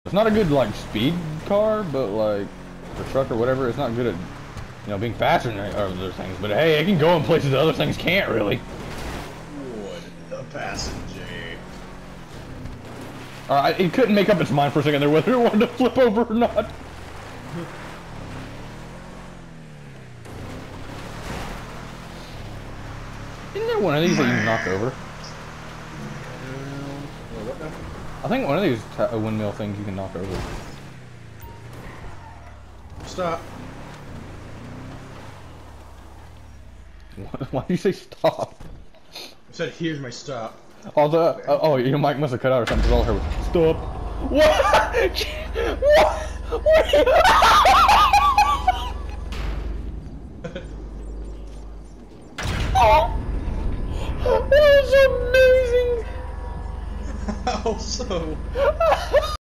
It's not a good like speed car, but like or truck or whatever. It's not good at being faster than other things. But hey, it can go in places that other things can't really. Would a passenger? Alright, it couldn't make up its mind for a second there whether it wanted to flip over or not. Isn't there one of these that you can knock over? I think one of these windmill things you can knock over. Stop. Why do you say stop? I said, here's my stop. Oh, your mic must have cut out or something, because all I heard was, stop. What? Oh! That was amazing! How so?